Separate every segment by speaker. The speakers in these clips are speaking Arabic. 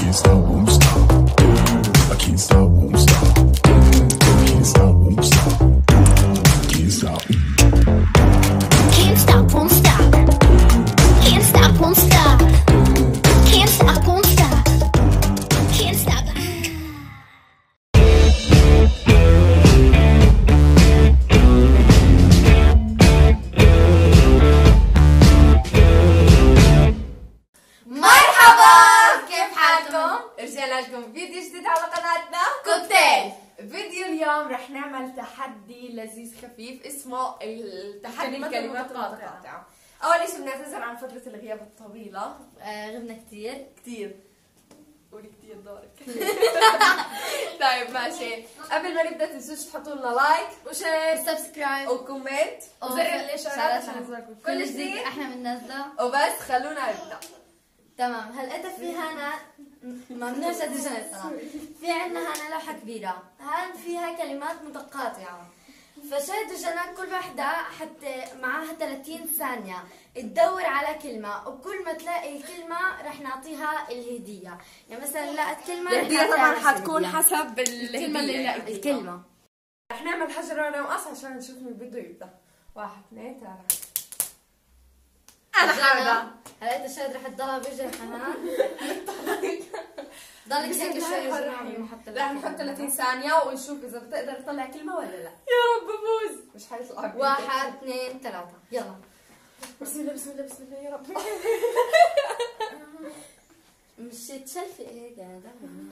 Speaker 1: can't stop, won't stop. I can't stop, won't stop. Can't stop, won't stop. Can't stop.
Speaker 2: Can't stop, won't stop. Can't stop, won't stop. Can't stop, won't stop. Can't stop.
Speaker 3: مرحبا، كيف حالكم؟ رجعنا لكم فيديو جديد على قناتنا كوكتيل. فيديو اليوم رح نعمل تحدي لذيذ خفيف اسمه التحدي الكلمات المتقاطعة. أول شيء بنعتذر عن فترة الغياب الطويلة،
Speaker 4: غبنا كتير.
Speaker 3: قولي كتير دورك. طيب ماشي، قبل ما نبدا تنسوش تحطوا لنا لايك
Speaker 4: وشير سبسكرايب
Speaker 3: وكومنت وزر الاشعارات عشان يوصلكم كل جديد
Speaker 4: احنا بننزله.
Speaker 3: وبس خلونا نبدا.
Speaker 4: تمام، هلا في هنا ممنوع شد الجنس. في عندنا هنا لوحة كبيرة، هان فيها كلمات متقاطعة. فشاهدوا جنان كل وحدة حتى معاها 30 ثانية تدور على كلمة، وكل ما تلاقي الكلمة رح نعطيها الهدية. يعني مثلا لقت كلمة
Speaker 3: الهدية طبعا حتكون حسب
Speaker 4: الكلمة اللي لقيتها. الكلمة
Speaker 3: رح نعمل حجر ورقة وقص عشان نشوف مين بده يبدا. 1 2 3. أنا حابة.
Speaker 4: هلا انت شاهد رح تضلها بوجه حنان. ضلك هيك شوي
Speaker 3: رح نحط 30 ثانية ونشوف إذا بتقدر تطلع كلمة ولا لا. يا رب بفوز. مش حيطلع.
Speaker 4: 1 2 3 يلا.
Speaker 3: بسم الله بسم الله بسم الله يا رب.
Speaker 4: مش تشلفي هيك يعني دائما.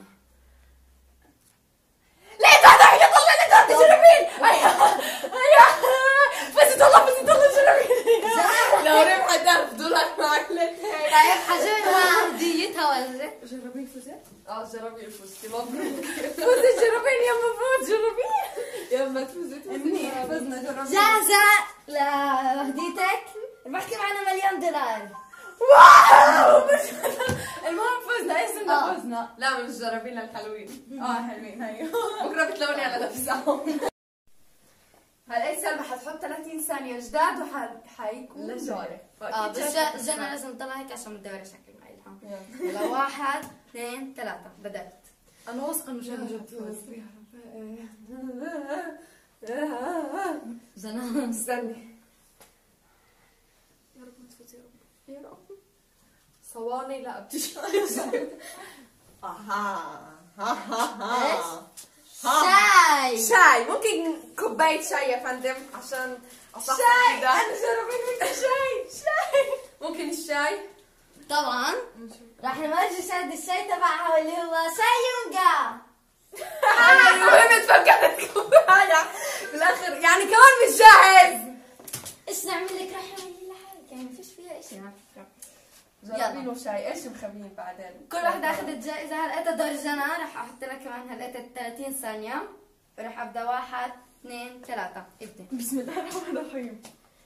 Speaker 3: ليه تحضر يطلع لي انت تجربين. ايوه بس يطلع جربين. لو ربحت $1000 معك ليه؟
Speaker 4: طيب حجرها هديتها ولا
Speaker 3: جربين فزت؟ جربين فزتي مبروك. فوزي جربين يما فوز جربين. يما تفوزي منيح فزنا جربين.
Speaker 4: جاهزة لهديتك؟ ربحتي معنا $1,000,000.
Speaker 3: واو المهم فزنا. ايش صرنا فزنا؟ لا مش جربين الحلوين. حلوين هيو. بكره بتلوني على نفسهم. هلا ايش سلمى حتحط 30 ثانية جداد وحيكون لجاري.
Speaker 4: بس جنى لازم تضلها هيك عشان بدي اوري شكل معي. يلا 1 2 3 بدأت.
Speaker 3: انا واثقة انه جنى جد فوز.
Speaker 4: جنى
Speaker 3: استني. يا رب ما تفوز يا رب. يا رب. صواني لا بتشايش. شاي. ممكن كوباية شاي يا فندم عشان أصحصح شاي كده. أنا جربين شاي. ممكن الشاي؟
Speaker 4: طبعا راح نورجي شاهد الشاي تبعها واللي هو شاي يونغا.
Speaker 3: المهم تفكرت كوباية بالآخر يعني كمان مش جاهز.
Speaker 4: ايش نعمل لك؟ راح اعملي لحالك يعني ما فيش فيها شيء على فكرة.
Speaker 3: جربين وشاي. ايش مخبيين بعدين؟
Speaker 4: كل واحدة اخذت جائزة. هلقيتها دور جنى. راح احط لها كمان هلقيتها 30 ثانية. وراح ابدا 1 2 3 ابدا.
Speaker 3: بسم الله الرحمن الرحيم.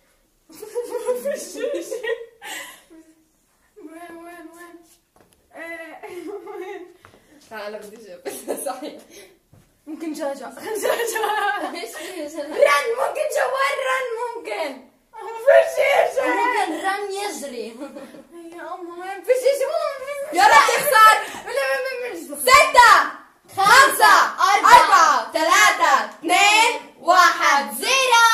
Speaker 3: وين تعال بدي اجيب صحيح. ممكن جاجا.
Speaker 4: ايش في
Speaker 3: رن ممكن جوال رن ممكن. ما في شيء.
Speaker 4: ممكن رن يجري.
Speaker 3: يا أمي ما في شيء. يا رب تخسر. 6 5 4 3 2 1 0.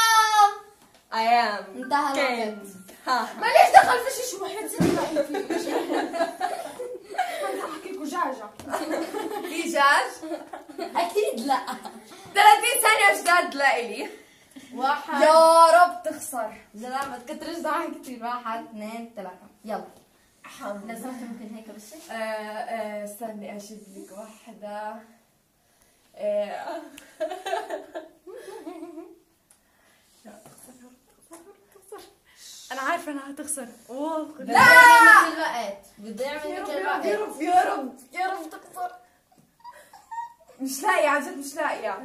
Speaker 3: ايام
Speaker 4: انتهى الوقت.
Speaker 3: ماليش دخل في شيء. شو وحيد زي ما هي في. انا احكي لكم جاجة. في جاج؟
Speaker 4: اكيد لا.
Speaker 3: 30 ثانية جداد لإلي.
Speaker 4: 1
Speaker 3: يا رب تخسر.
Speaker 4: زلمة ما تكترش ضحك كثير. 1 2 3 يلا. لو سمحت ممكن هيك بس.
Speaker 3: استني اجيب لك واحدة. انا عارفة انها هتخسر.
Speaker 4: لا يعمل مثل الوقت. بده يعمل مثل الوقت.
Speaker 3: يا رب يا رب يا رب تخسر. مش لاقية عن جد مش لاقية.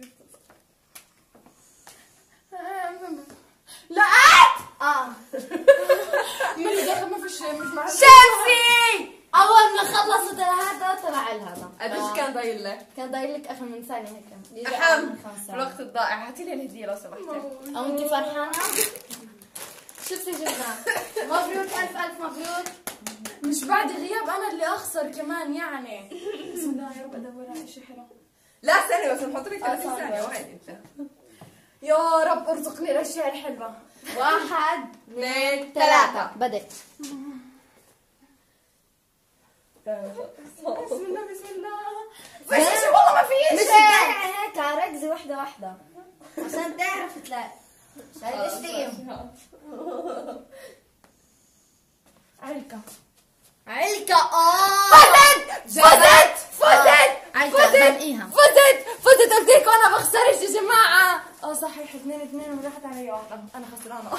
Speaker 3: لقيت. مالي داخل ما فيش مش معي. شمسي.
Speaker 4: اول ما خلصت هذا طلع الهذا.
Speaker 3: قديش كان ضايل لك؟
Speaker 4: كان ضايل لك اخر من ثانية هيك.
Speaker 3: أحم الوقت الضائع. هاتي لي الهدية لو سمحتي.
Speaker 4: او انت فرحانة؟ شفتي جبنا. مبروك الف الف مبروك.
Speaker 5: مش بعد غياب انا اللي اخسر كمان يعني. بسم الله يا رب ادور على شيء حلو.
Speaker 3: لا ثانية بس نحط لك 30 ثانية واحد انت.
Speaker 5: يا رب ارزقني الاشياء الحلوه.
Speaker 4: 1
Speaker 3: 2
Speaker 4: 3 بدأ.
Speaker 5: بسم الله بسم الله.
Speaker 4: فيش
Speaker 5: شيء والله ما في
Speaker 4: مش
Speaker 5: شيء.
Speaker 4: هيك ركزي واحدة واحدة عشان تعرف تلاقي. شايف ايش فيه؟
Speaker 5: علكة.
Speaker 4: علكة.
Speaker 5: فزت
Speaker 4: زنقيها.
Speaker 5: فزت قلت لكم انا بخسرش يا جماعه. صحيح 2 وراحت علي واحده. انا خسرانه.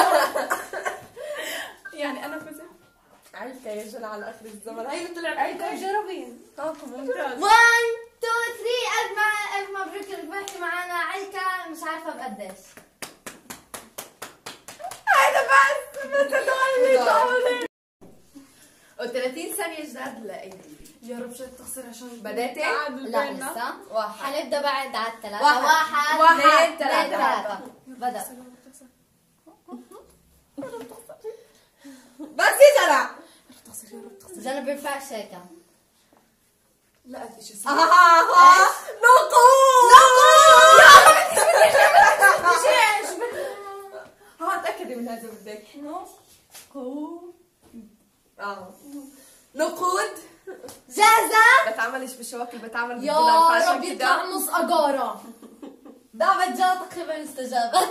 Speaker 5: يعني انا فزت.
Speaker 3: علكة يا جل على اخر الزمن. هي اللي طلع
Speaker 5: علكة جربين.
Speaker 3: ممتاز.
Speaker 4: 1 2 3 ألف مبروك ربحتي معنا علكة مش عارفة بقديش.
Speaker 3: هذا بس هدول و30 ثانية جداد لأيدي.
Speaker 5: يا رب شو تخسر عشان
Speaker 3: بدأتي؟
Speaker 4: لا لسه.
Speaker 3: واحد.
Speaker 4: حنبدأ بعد على الثلاثة.
Speaker 3: واحد.
Speaker 4: 1
Speaker 3: 2
Speaker 4: 2
Speaker 3: 3.
Speaker 4: 3 بدأ.
Speaker 3: بس يا جدع.
Speaker 5: تخسر يا رب تخسر.
Speaker 4: جنب بينفعش هيك.
Speaker 5: لا ادري شو
Speaker 3: تأكدي من هذا بدك. نقود.
Speaker 4: جاهزة؟
Speaker 3: بتعملش بشواكل بتعمل
Speaker 5: يا
Speaker 3: بالدولار
Speaker 5: رب
Speaker 3: فعشان
Speaker 5: يطلع
Speaker 3: كده.
Speaker 5: نص أجارة.
Speaker 4: دعوة جاء تقريبا استجابت.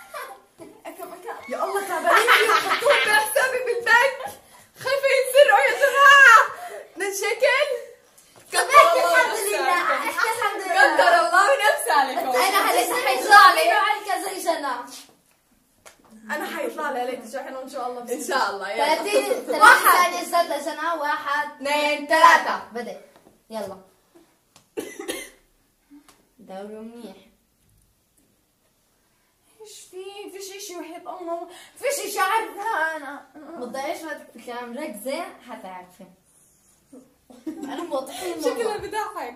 Speaker 3: يا الله تعبانين يحطوه بحسابي بالبنك. خايفة ينسرقوا يا جماعة. ننشكل.
Speaker 4: الحمد لله احكي الحمد لله.
Speaker 3: قدر الله ونفسالكم.
Speaker 4: انا هلسه حيطلع لي علكة زي جنى.
Speaker 3: انا حيطلع لي عليك شحن ان شاء الله. ان شاء الله.
Speaker 4: 30 ثانية جداد لجنى. 1
Speaker 3: 2 3.
Speaker 4: بدأ. يلا. دوروا منيح.
Speaker 5: ايش في شيء وحيد الله. في شيء عارفها انا.
Speaker 4: ما تضيعيش وقتك بالكلام. ركزي حتعرفي. انا موضحين الموضوع.
Speaker 3: شكلها بضحك.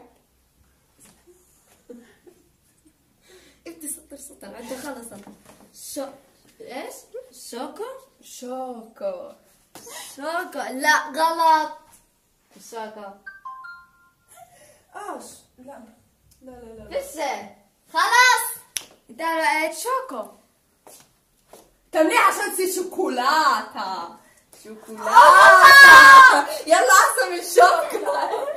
Speaker 4: انت سطر عندي خلص. شو ايش؟ شوكو؟
Speaker 3: شوكو.
Speaker 4: شوكو. لا غلط. الشوكو.
Speaker 3: لا لا لا لا.
Speaker 4: فيش. خلاص. انت رأيت
Speaker 5: شوكو.
Speaker 3: كملي عشان تصير شوكولاتة. يلا احسن من الشوكولاتة.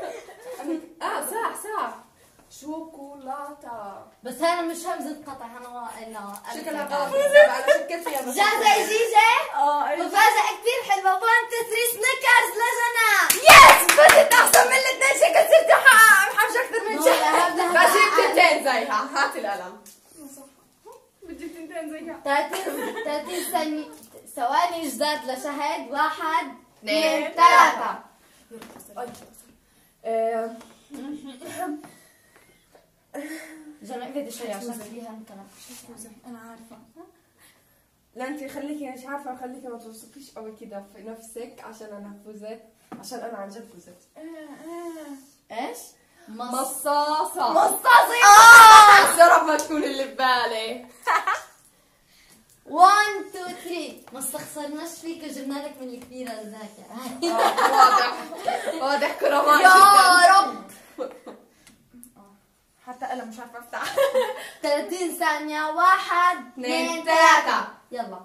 Speaker 3: صح شوكولاتة.
Speaker 4: بس هذا مش همزة قطع. انا
Speaker 3: شكلها غلط. انا شكيت فيها بس.
Speaker 4: جاهزة يا جيجي؟ مفاجأة كثير حلوة. 1 2 3 سنيكرز لجنى.
Speaker 3: يس فزت احسن من الاثنين. شكل صرت محوش اكثر من شيء.
Speaker 4: لا،
Speaker 3: بس جبت 2 زيها. هاتي القلم.
Speaker 5: بدي 2 زيها.
Speaker 4: 30 ثواني جداد لشهد. 1
Speaker 3: 2
Speaker 4: 2 3 جنى بدي شوي عشان فيها الكلام.
Speaker 5: انا عارفة.
Speaker 3: لا انت خليكي مش عارفه خليكي ما توثقيش قوي كده في نفسك عشان انا فزت. عشان انا عن جد فزت.
Speaker 4: ايش؟
Speaker 3: مصاصه. شرف ما تكون اللي ببالي.
Speaker 4: 1 2 3 ما استخسرناش فيك وجبنا لك من الكبيرة الذاكرة.
Speaker 3: واضح كرامات
Speaker 4: يا
Speaker 3: جدا.
Speaker 4: رب.
Speaker 5: حتى قلم مش عارفة افتح.
Speaker 4: 30 ثانية. 1 2 3 يلا.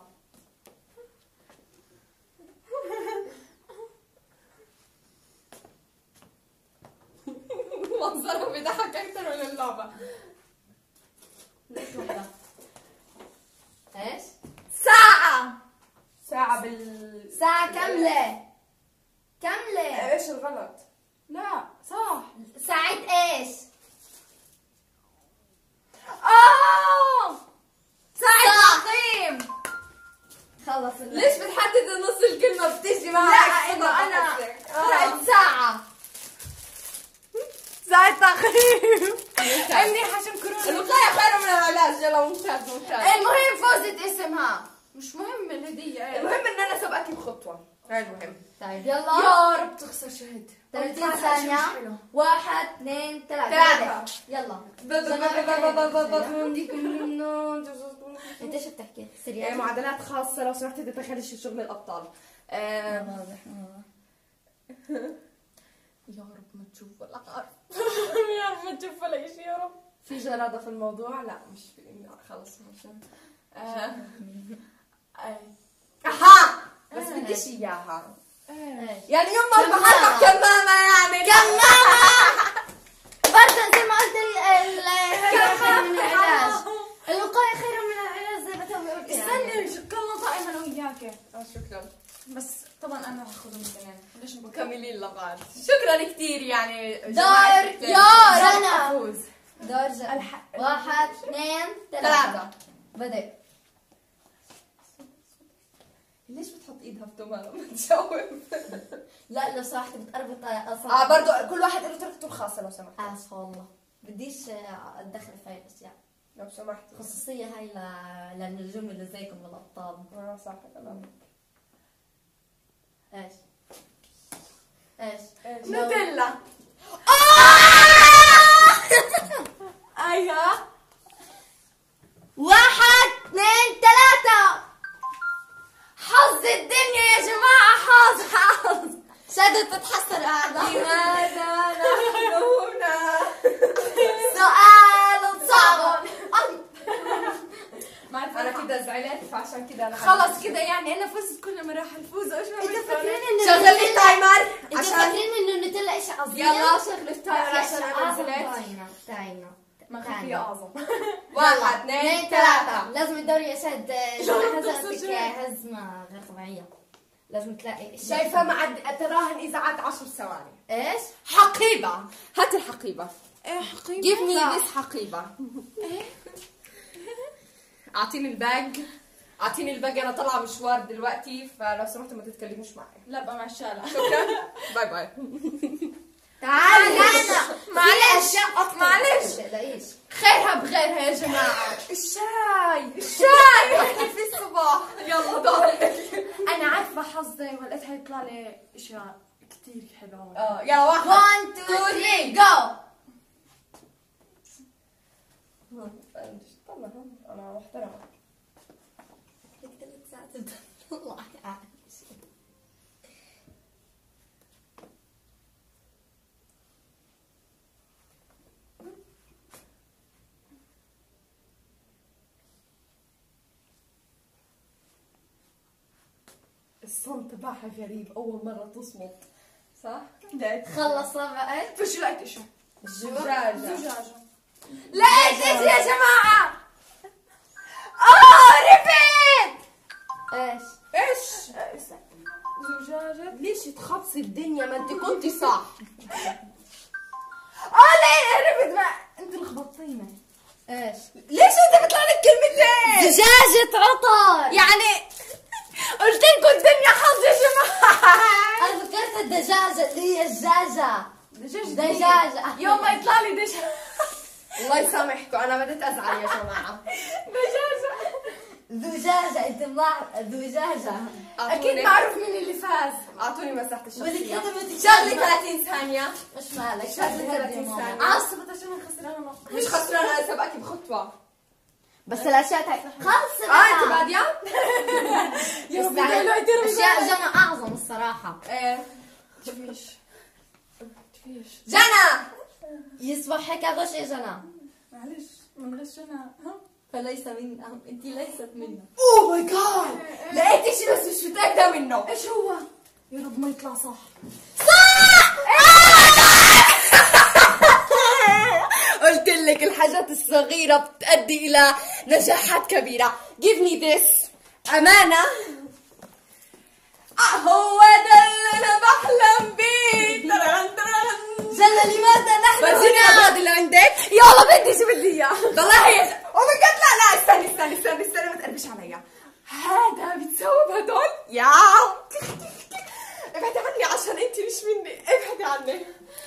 Speaker 3: منظرها بيضحك اكثر من اللعبه.
Speaker 4: ايش؟
Speaker 3: ساعه
Speaker 4: ساعة كاملة.
Speaker 3: ايش الغلط؟
Speaker 5: لا صح.
Speaker 4: ساعة ايش؟
Speaker 5: ساعة تقييم.
Speaker 4: خلص.
Speaker 3: ليش بتحدد نص الكلمه بتيجي معها؟
Speaker 5: لا انه انا
Speaker 4: طلعت ساعة.
Speaker 5: ساعة تقييم. منيحة شكرا.
Speaker 3: الوقايه خير من العلاج. يلا ممتاز.
Speaker 5: المهم فوزت اسمها. مش مهم الهدية.
Speaker 3: المهم ان انا سبقتي بخطوه. هاي المهم.
Speaker 4: طيب يلا.
Speaker 5: يا رب تخسر شهد.
Speaker 4: 30 ثانية. 1 2 3 يلا. انت شو بتحكي؟ سريع.
Speaker 3: معادلات خاصه لو سمحتي تدخلي شغل الابطال.
Speaker 4: واضح.
Speaker 3: يا رب ما تشوف ولا عارف.
Speaker 5: يا رب ما تشوف ولا شيء يا رب.
Speaker 3: في جرادة في الموضوع؟ لا مش في. خلص عشان اها بس بديش اياها. يعني يوم ما بحرك كمامة يعني
Speaker 4: برضه زي ما قلت العلاج خير من العلاج. الوقاية خير من العلاج زي ما تو قلت.
Speaker 5: استني كلنا طائما انا وياك.
Speaker 3: شكرا.
Speaker 5: بس طبعا انا هاخذ من زمان. ليش
Speaker 3: مكملين لبعض. شكرا كثير يعني.
Speaker 4: دور
Speaker 3: يا
Speaker 4: جنى.
Speaker 3: فوز.
Speaker 4: دور جنى. 1 2 3 بدأ.
Speaker 3: ليش بتحط ايدها في تمام ما تجاوب؟
Speaker 4: لا لو سمحت بتقربط اصلا.
Speaker 3: برضه كل واحد له طريقته الخاصة لو سمحت.
Speaker 4: اسف والله بديش اتدخل في هاي الاشياء.
Speaker 3: لو سمحت.
Speaker 4: خصوصية هاي للنجوم اللي زيكم والابطال.
Speaker 3: صح كلام.
Speaker 4: ايش؟ ايش؟
Speaker 3: نوتيلا.
Speaker 5: ايوه
Speaker 4: 1 2 3 حظ الدنيا يا جماعة. حظ شادت تتحسر هذا.
Speaker 3: لماذا نحن هنا؟
Speaker 4: سؤال صعب.
Speaker 3: انا كده زعلت فعشان كده انا
Speaker 5: خلص كده يعني انا فزت كل ما راح الفوز. ايش ما
Speaker 4: انت فاكرين انه
Speaker 3: شغل لي التايمر
Speaker 4: انت
Speaker 3: عشان
Speaker 4: فاكرين انه نوتيلا اشي عظيم؟
Speaker 3: يلا شغل التايمر عشان انا نزلت.
Speaker 4: تاينا
Speaker 5: ما خفي اعظم.
Speaker 3: 1 2 3.
Speaker 4: لازم الدوري يا شاد هزمتك هزمة غير طبيعية. لازم تلاقي
Speaker 3: شايفه مع تراهن اذا عاد 10 ثواني.
Speaker 4: ايش؟
Speaker 3: حقيبه. هات الحقيبه.
Speaker 5: ايه حقيبة.
Speaker 3: جيف مي ذيس حقيبه. اعطيني الباج. اعطيني الباج انا طالعه مشوار دلوقتي فلو سمحتوا ما تتكلموش معي.
Speaker 5: لا بقى مع الشارع.
Speaker 3: شكرا. باي باي.
Speaker 4: تعالي
Speaker 3: معلش
Speaker 4: اشياء اكثر.
Speaker 3: معلش.
Speaker 4: تلاقيش
Speaker 3: خيرها بغيرها يا جماعه. الشاي في الصباح. يلا دورك.
Speaker 5: انا عارفة حظي ولقيت هيطلع لي اشياء كثير حلوة.
Speaker 3: يلا 1
Speaker 4: 1 2 3 جو.
Speaker 3: طبعا انا محترمه.
Speaker 4: الله يعافيك.
Speaker 3: الصمت تبعها غريب. اول مره تصمت صح؟
Speaker 4: خلص بقى.
Speaker 3: فشو لقيت شو؟
Speaker 5: زجاجة.
Speaker 3: لقيت ايش يا جماعه؟ ريبيت.
Speaker 4: ايش؟
Speaker 5: زجاجة.
Speaker 3: ليش تخبصي الدنيا ما انت كنتي صح؟
Speaker 5: ليه هربت بقى. انت لخبطتيني.
Speaker 4: ايش؟
Speaker 3: ليش انت بيطلع لك كلمتين؟
Speaker 4: زجاجة عطر.
Speaker 3: يعني قلت لكم الدنيا حظ يا جماعه.
Speaker 4: انا فكرت الدجاجة اللي هي الدجاجة.
Speaker 5: دجاجة. يوم ما يطلع لي دجاجة.
Speaker 3: الله يسامحكم انا بديت ازعل يا جماعه.
Speaker 4: زجاجة انت ملاحظ زجاجة.
Speaker 5: اكيد معروف مين اللي فاز.
Speaker 3: اعطوني مساحه الشخصيه.
Speaker 4: ولكن
Speaker 3: شغلي 30 ثانيه.
Speaker 4: مش مالك
Speaker 3: شغلي 30 ثانيه.
Speaker 5: عصبت عشان خسرانة نقطة.
Speaker 3: مش خسرانه انا سبقك بخطوه.
Speaker 4: بس الاشياء خلص
Speaker 3: انت باديه؟
Speaker 5: يا رب يدلوا
Speaker 4: اشياء جنى اعظم الصراحة.
Speaker 3: ايه
Speaker 5: تفيش.
Speaker 3: جنى.
Speaker 4: يصبح هيك غش يا جنى.
Speaker 5: معلش من غشنا.
Speaker 4: فليس منا انت ليست منا.
Speaker 3: اوه ماي جاد لقيت شيء بس مش متاكده منه.
Speaker 5: ايش هو؟ يا رب ما يطلع صح.
Speaker 3: قلت لك الحاجات الصغيرة بتؤدي إلى نجاحات كبيرة. Give me this. أمانة. هو ده اللي أنا بحلم بيه.
Speaker 4: جنى لماذا نحن
Speaker 3: بنزيني الأغراض اللي عندك.
Speaker 5: يلا بدي شو بدي اياه.
Speaker 3: والله هي أو ماي جاد لا استني ما تقربش عليا. هذا بتسوي بهدول. يا ابعدي عني عشان أنت مش مني. ابعدي عني.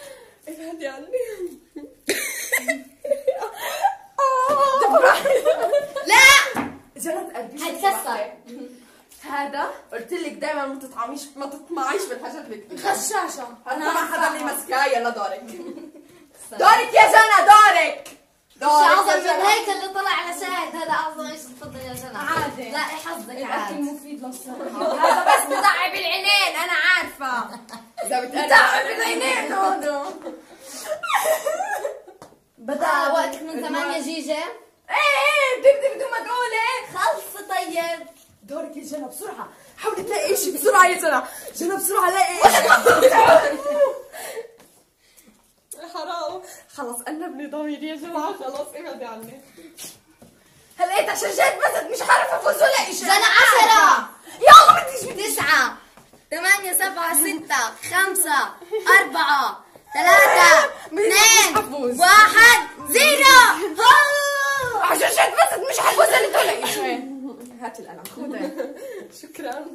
Speaker 4: لا
Speaker 3: جرد قلبي
Speaker 4: هتكسر.
Speaker 3: هذا قلت لك دائما ما تطمعيش بالحاجات اللي كتير.
Speaker 5: غشاشة.
Speaker 3: انا ما حدا اللي ماسكاه. يلا دورك. دورك يا جنى دورك.
Speaker 4: مش اعظم من هيك اللي طلع على شاهد. هذا اعظم. ايش تفضل يا جنى.
Speaker 5: عادي.
Speaker 4: لا حظك
Speaker 5: الاكل
Speaker 4: عادي.
Speaker 5: مفيد للصحة. هذا بس بضعي بالعينين انا عارفة.
Speaker 3: اذا بتقرب
Speaker 5: تعال بالعينين هودو.
Speaker 4: بدأ وقتك من 8 جيجة.
Speaker 5: ايه بدي بدون ما تقولي.
Speaker 4: خلص طيب.
Speaker 5: دورك يا جنى بسرعة، حاولي تلاقي شيء بسرعة يا جنى. جنى بسرعة لاقي حرام. خلص قلبني ضميري يا جماعة، خلص ابعدي عني. هلقيت عشان جيت بس مش عارفة افوز ولا شيء.
Speaker 4: جنى 10.
Speaker 5: يلا بديش
Speaker 4: 9 8 7 6 5 4 3 2 1 0.
Speaker 5: عشان جيت بس مش حفوز ولا شيء. هات القلم خذها. شكرا.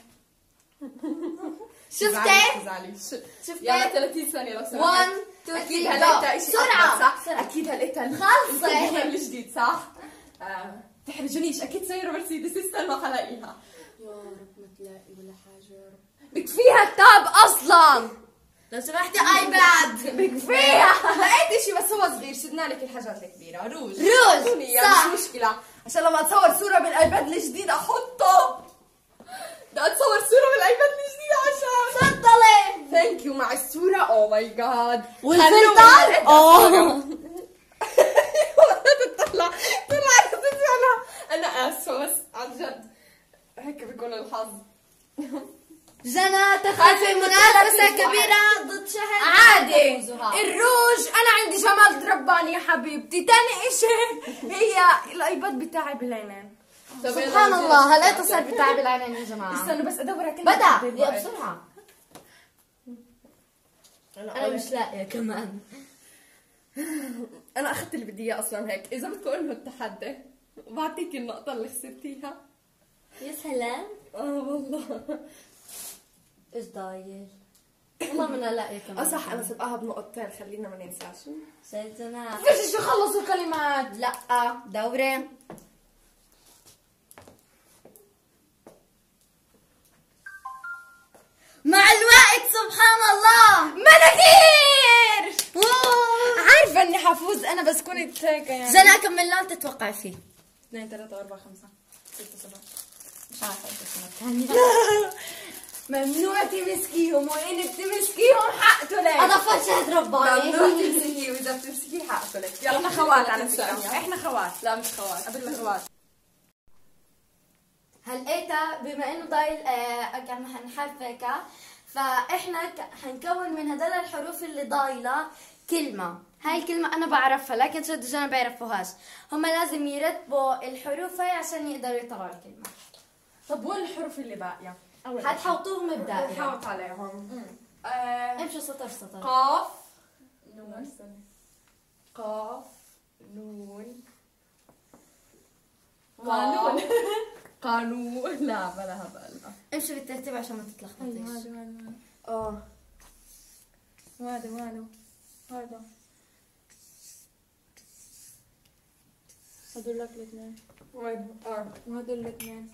Speaker 4: شفتي؟
Speaker 3: يلا 30 ثانية لو سمحت.
Speaker 4: 1
Speaker 3: اكيد
Speaker 4: 2
Speaker 3: هلقيتها
Speaker 4: 3
Speaker 3: شيء
Speaker 4: بسرعة
Speaker 3: صح؟
Speaker 4: بسرعة.
Speaker 3: اكيد هلقيتها
Speaker 4: خلصي.
Speaker 3: الجديد صح؟ تحرجنيش اكيد سيارة مرسيدس، استنى حلاقيها. يا رب ما تلاقي ولا حاجة يا رب.
Speaker 5: بكفيها كتاب اصلا.
Speaker 4: لو سمحتي ايباد.
Speaker 5: بكفيها.
Speaker 3: لقيت شيء بس هو صغير، شدنا لك الحاجات الكبيرة. روج
Speaker 4: صح.
Speaker 3: مش مشكلة.
Speaker 5: عشان لما اتصور صورة بالايباد الجديد احطه.
Speaker 3: بدي اتصور صورة بالايباد الجديد عشان
Speaker 4: تفضلي.
Speaker 3: ثانك يو مع الصورة. اوه ماي جاد.
Speaker 4: والفلتر؟
Speaker 3: طلع انا اسفة بس عن جد هيك بيكون الحظ.
Speaker 4: جنى تخافي منافسة كبيرة ضد شهد.
Speaker 5: عادي.
Speaker 4: تفوزها.
Speaker 5: الروج انا عندي جمال رباني يا حبيبتي. تاني اشي هي الايباد بتاعي بالعينين.
Speaker 4: سبحان الله هلقيته صار بتعب العينين يا جماعة.
Speaker 5: استنى بس ادور على كلمة
Speaker 4: بدأ
Speaker 5: جديدة.
Speaker 4: يا بسرعة. أنا مش لاقية كمان.
Speaker 3: انا اخذت اللي بدي اياه اصلا. هيك اذا بدكم انه التحدي بعطيك النقطة اللي خسرتيها.
Speaker 4: يا سلام.
Speaker 3: والله
Speaker 4: ايش ضايل؟ والله ما انا لاقية كمان.
Speaker 3: صح انا سبقاها بنقطتين، خلينا ما ننساش.
Speaker 4: شايف جنى؟
Speaker 5: فيش شو خلصوا الكلمات.
Speaker 4: لا دوري. مع الوقت سبحان الله
Speaker 5: مناخير. عارفة اني حفوز انا بس كنت هيك يعني.
Speaker 4: جنى كمل لون تتوقع فيه.
Speaker 3: 2 3 4 5 6 7.
Speaker 4: مش عارفة ايش اسمه.
Speaker 5: ممنوع تمسكيهم، وإن بتمسكيهم حقته لك.
Speaker 4: انا فات شهد رباني.
Speaker 3: ممنوع تمسكيه، واذا بتمسكيه حقتلك. يلا
Speaker 5: احنا خوات على فكرة. احنا خوات.
Speaker 3: لا مش خوات، قبل خوات.
Speaker 4: هلقيتها بما انه ضايل كان حنحرف هيك، فاحنا حنكون من هدول الحروف اللي ضايله كلمه. هاي الكلمه انا بعرفها لكن شد جنى بيعرفوهاش. هم لازم يرتبوا الحروف هاي عشان يقدروا يطلعوا الكلمه.
Speaker 3: طب وين الحروف اللي باقيه؟
Speaker 4: حتحوطوهم بدائره.
Speaker 3: حاوط عليهم.
Speaker 4: امشوا سطر سطر.
Speaker 3: قاف نون. قاف نون قانون. قانون. لا بلا هبل.
Speaker 4: امشوا بالترتيب عشان ما تتلخبطيش.
Speaker 3: هذا هدول لك الاثنين. وهدول الاثنين.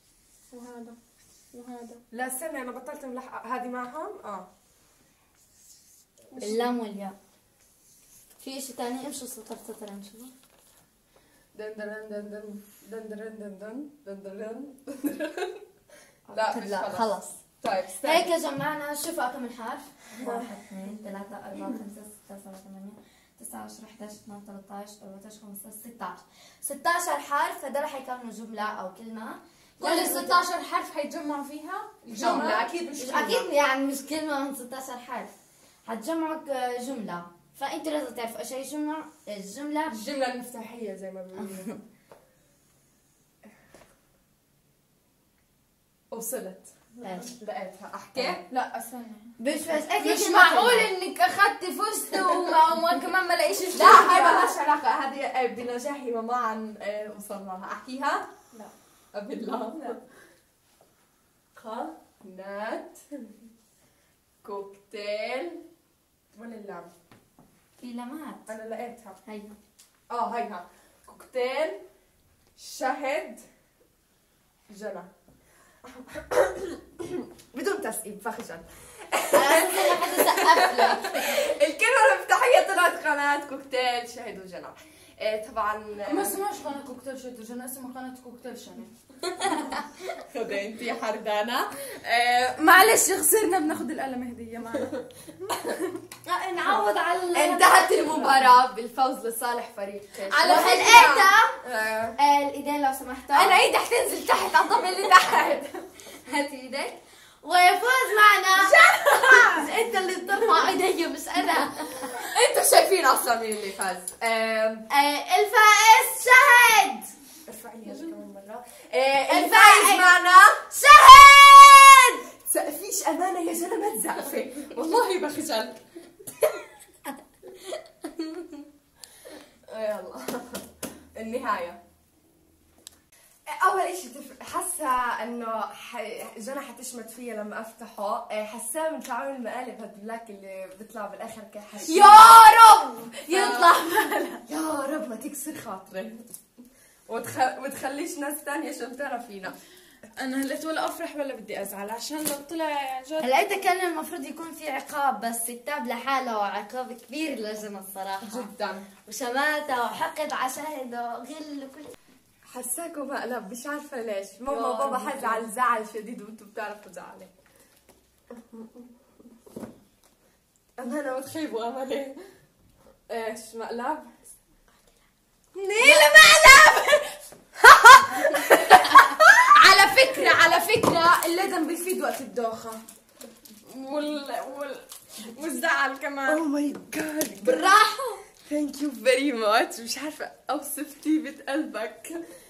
Speaker 3: وهذا. لا استنى انا بطلت ملحق هذه معهم.
Speaker 4: اللام والياء. في اشي تاني؟ امشوا سطر سطر امشوا.
Speaker 3: دندرن دندرن دندرن دندرن دندرن. لا مش
Speaker 4: لا خلص.
Speaker 3: طيب استنى.
Speaker 4: هيك جمعنا. شوفوا كم الحرف. 1 2 3 4 5 6 7 8 9 10 11 12 13 14 15 16. 16 حرف هذول حيكونوا جملة أو كلمة.
Speaker 5: كل ال 16 حرف حيتجمعوا فيها
Speaker 3: جملة أكيد مش
Speaker 4: أكيد يعني مش كلمة من 16 حرف. حتجمعوا جملة. فأنتوا لازم تعرفوا إيش هي الجملة.
Speaker 3: الجملة المفتاحية زي ما بيقولوا. وصلت.
Speaker 4: ايش؟
Speaker 3: لقيتها. احكي؟ لا استنى.
Speaker 5: مش معقول انك اخذتي فزت وكمان ما لاقيش
Speaker 3: لا هاي مالهاش علاقة، هذه بنجاحي ومعا وصلنا لها. احكيها؟ لا بالله. قناة كوكتيل. وين اللام؟
Speaker 4: في لمات.
Speaker 3: انا لقيتها.
Speaker 4: هيها.
Speaker 3: هيها. كوكتيل شهد جنى. بدون تسقيم فخجل.
Speaker 4: حدا سقف لك.
Speaker 3: الكلمة المفتاحية طلعت قناة كوكتيل شهد وجنى. طبعا
Speaker 5: ما اسمهاش قناة كوكتيل شو جنى، اسمها قناة كوكتيل شنو. خذي انت يا حردانة. معلش خسرنا، بناخذ القلم هدية معنا.
Speaker 4: نعوض على
Speaker 3: انتهت المباراة بالفوز لصالح فريق
Speaker 4: على حلقتها. الايدين لو سمحتوا.
Speaker 3: انا ايدي حتنزل تحت، عطمي اللي تحت.
Speaker 4: هاتي ايدك. ويفوز معنا انت اللي بترفع ايدي مش انا.
Speaker 3: انتوا شايفين اصلا مين اللي فاز.
Speaker 4: الفائز شهد.
Speaker 3: ارفعي لي كمان مرة. الفائز معنا
Speaker 4: شهد.
Speaker 3: تسقفيش امانة يا جنى، ما تزقفي والله بخجل. يلا النهاية. اول اشي حاسه انه جنى حتشمت فيا لما افتحه. حاساه من تفاعل المقالب هدلاك اللي بيطلع بالاخر كحش.
Speaker 4: يا رب يطلع مالك.
Speaker 3: يا رب ما تكسر خاطري وتخليش ناس ثانيه شمتانه فينا.
Speaker 5: انا هلقيت ولا افرح ولا بدي ازعل، عشان لو طلع عن جد.
Speaker 4: هلقيت كان المفروض يكون في عقاب، بس التاب لحاله عقاب كبير لجنى الصراحه
Speaker 3: جدا.
Speaker 4: وشماتة وحقد على شهد وغل وكل.
Speaker 3: حساكم مقلب مش عارفه ليش. ماما
Speaker 5: يا
Speaker 3: وبابا
Speaker 5: رب.
Speaker 3: حزعل زعل شديد وانتم بتعرفوا زعلي. انا بتخيبوا املي. ايش مقلب؟ نيلة مقلب.
Speaker 5: على فكرة اللدم بيفيد وقت الدوخة والزعل كمان.
Speaker 3: اوه ماي جاد،
Speaker 4: بالراحه.
Speaker 3: ثانك يو فيري ماتش. مش عارفه اوصف طيبه قلبك.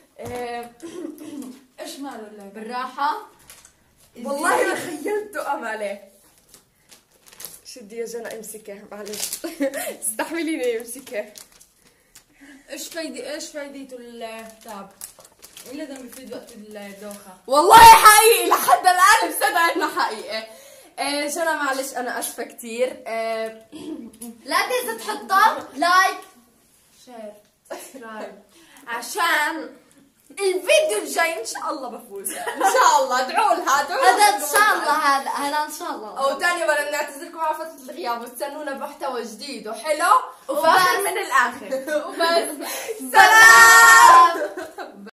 Speaker 5: ايش ماله اللعبة؟
Speaker 4: بالراحه.
Speaker 3: والله ما خيلته املي. شدي يا جنى امسكه معلش. استحمليني امسكه.
Speaker 5: ايش فايدته التاب؟ اللدم بيفيد وقت الدوخة.
Speaker 3: والله حقيقي لحد الان مصدقه انه حقيقي. جنى معلش انا اسفه كثير.
Speaker 4: لا تنسى تحطها لايك
Speaker 3: شير سبسكرايب عشان الفيديو الجاي ان شاء الله بفوز. ان شاء الله ادعوا لها.
Speaker 4: هذا ان شاء الله. هذا ان شاء الله.
Speaker 3: او ثاني مرة بنعتذركم على فترة الغياب واستنونا بمحتوى جديد وحلو وفاخر من الاخر. وبس. سلام.